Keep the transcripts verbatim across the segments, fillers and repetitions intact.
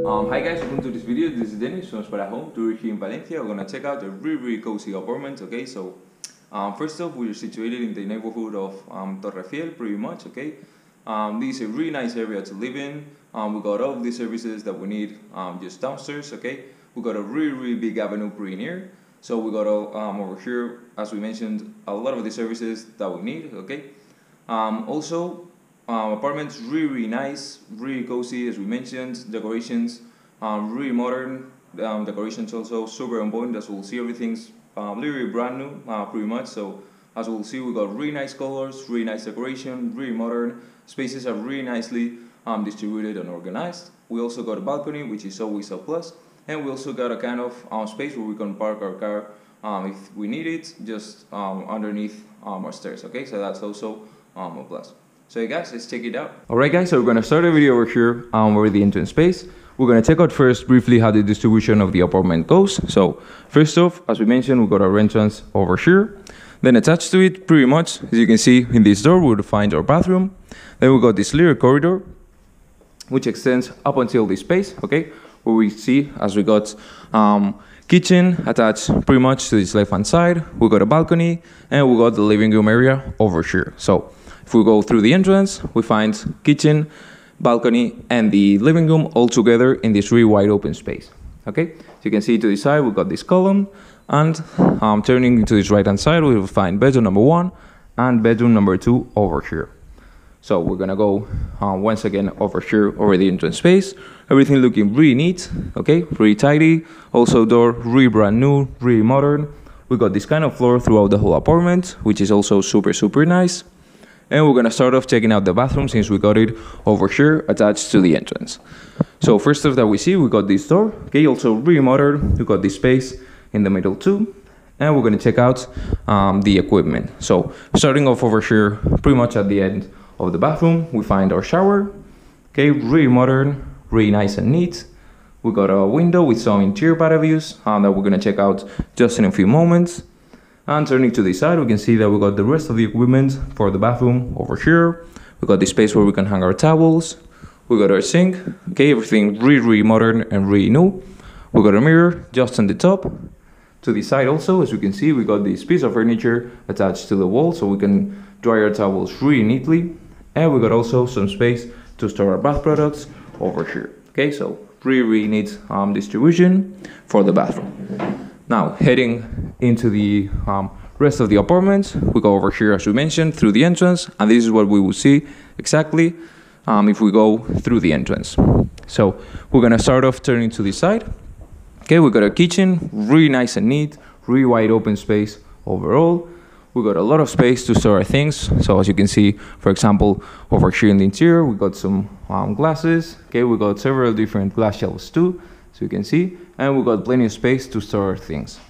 Um, hi guys, welcome to this video. This is Dennis from Spara Home. Today here in Valencia, we're gonna check out a really really cozy apartment. Okay, so um, first off, we're situated in the neighborhood of um, Torrefiel, pretty much. Okay, um, this is a really nice area to live in. Um, we got all of the services that we need um, just downstairs. Okay, we got a really really big avenue pretty near. So we got all um, over here, as we mentioned, a lot of the services that we need. Okay, um, also. Um, apartment's really, really nice, really cozy, as we mentioned. Decorations, um, really modern. Um, decorations also super on point. As we'll see, everything's um, literally brand new, uh, pretty much. So as we'll see, we got really nice colors, really nice decoration, really modern. Spaces are really nicely um, distributed and organized. We also got a balcony, which is always a plus, and we also got a kind of um, space where we can park our car um, if we need it, just um, underneath um, our stairs. Okay, so that's also um, a plus. So guys, let's check it out. Alright guys, so we're gonna start a video over here um, over the entrance space. We're gonna check out first briefly how the distribution of the apartment goes. So first off, as we mentioned, we got our entrance over here. Then attached to it, pretty much, as you can see in this door, we'll find our bathroom. Then we got this little corridor, which extends up until this space, okay? Where we see, as we got um, kitchen attached pretty much to this left-hand side. We got a balcony, and we got the living room area over here. So if we go through the entrance, we find kitchen, balcony, and the living room all together in this really wide open space. Okay, so you can see to the side, we've got this column, and um, turning to this right-hand side, we will find bedroom number one and bedroom number two over here. So we're gonna go uh, once again over here, over the entrance space. Everything looking really neat, okay, really tidy. Also door, really brand new, really modern. We got this kind of floor throughout the whole apartment, which is also super, super nice. And we're gonna start off checking out the bathroom since we got it over here attached to the entrance. So first off that we see, we got this door, okay, also really modern. We got this space in the middle too. And we're gonna check out um, the equipment. So starting off over here, pretty much at the end of the bathroom, we find our shower, okay, really modern, really nice and neat. We got a window with some interior patio views um, that we're gonna check out just in a few moments. And turning to the side, we can see that we got the rest of the equipment for the bathroom over here. We got the space where we can hang our towels. We got our sink, okay, everything really, really modern and really new. We got a mirror just on the top. To the side also, as you can see, we got this piece of furniture attached to the wall so we can dry our towels really neatly. And we got also some space to store our bath products over here. Okay, so really, really neat um, distribution for the bathroom. Now, heading into the um, rest of the apartment, we go over here, as we mentioned, through the entrance, and this is what we will see exactly um, if we go through the entrance. So, we're gonna start off turning to the side. Okay, we got a kitchen, really nice and neat, really wide open space overall. We got a lot of space to store our things. So, as you can see, for example, over here in the interior, we got some um, glasses. Okay, we got several different glass shelves too, so you can see. And we got plenty of space to store things.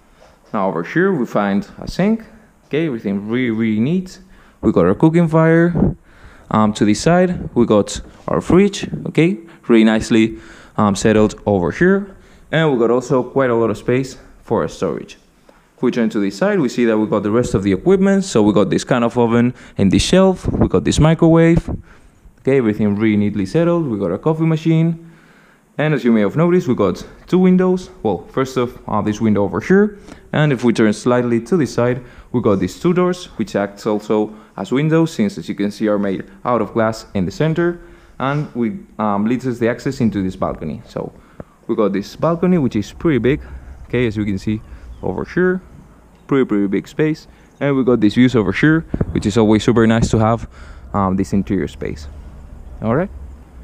Now over here we find a sink, okay, everything really, really neat. We got our cooking fire. Um, to the side we got our fridge, okay, really nicely um, settled over here. And we got also quite a lot of space for our storage. If we turn to the side, we see that we got the rest of the equipment. So we got this kind of oven in this shelf, we got this microwave, okay, everything really neatly settled. We got a coffee machine. And as you may have noticed, we got two windows. Well, first off, uh, this window over here. And if we turn slightly to the side, we got these two doors, which acts also as windows, since as you can see are made out of glass in the center. And we um, leads us the access into this balcony. So we got this balcony, which is pretty big. Okay, as you can see over here, pretty, pretty big space. And we got these views over here, which is always super nice to have um, this interior space. All right.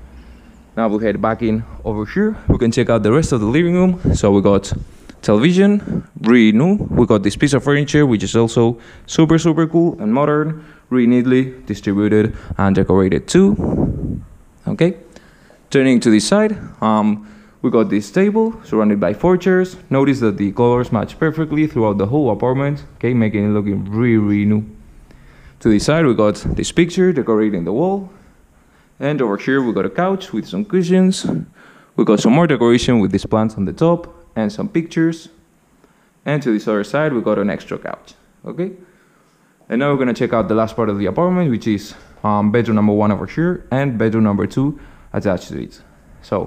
Now we'll head back in over here. We can check out the rest of the living room. So we got television, really new. We got this piece of furniture, which is also super, super cool and modern, really neatly distributed and decorated too. Okay, turning to this side, um, we got this table surrounded by four chairs. Notice that the colors match perfectly throughout the whole apartment, okay, making it looking really, really new. To the side, we got this picture decorating the wall. And over here we got a couch with some cushions. We got some more decoration with these plants on the top and some pictures. And to this other side we got an extra couch. Okay. And now we're gonna check out the last part of the apartment, which is um, bedroom number one over here and bedroom number two attached to it. So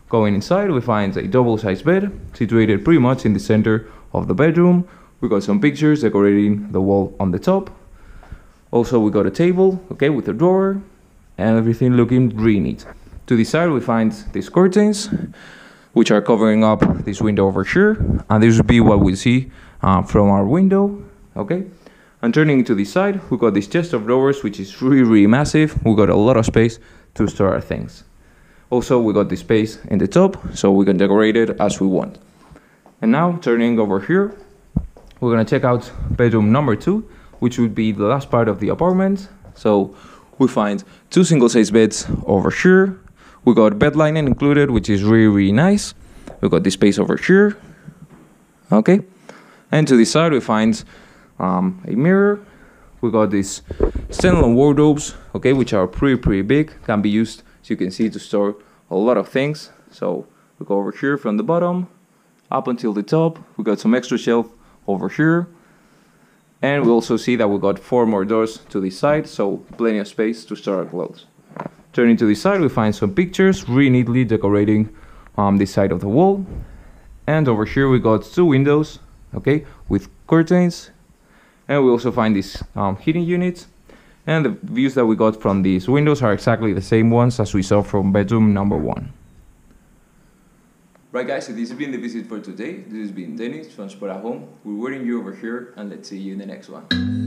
Going inside, we find a double-sized bed situated pretty much in the center of the bedroom. We got some pictures decorating the wall on the top. Also, we got a table, okay, with a drawer, and everything looking really neat. To the side, we find these curtains, which are covering up this window over here, and this would be what we see uh, from our window, okay. And turning to the side, we got this chest of drawers, which is really, really massive. We got a lot of space to store our things. Also, we got the space in the top, so we can decorate it as we want. And now, turning over here, we're gonna check out bedroom number two, which would be the last part of the apartment. So we find two single-size beds over here. We got bed linen included, which is really, really nice. We got this space over here, okay. And to the side, we find um, a mirror. We got these standalone wardrobes, okay, which are pretty, pretty big, can be used, as you can see, to store a lot of things. So we go over here from the bottom up until the top. We got some extra shelf over here, and we also see that we got four more doors to the side, so plenty of space to store our clothes. Turning to the side, we find some pictures really neatly decorating um, this side of the wall. And over here we got two windows, okay, with curtains. And we also find these um, heating units. And the views that we got from these windows are exactly the same ones as we saw from bedroom number one. Right guys, so this has been the visit for today. This has been Dennis from Spot at Home. We're waiting you over here, and let's see you in the next one.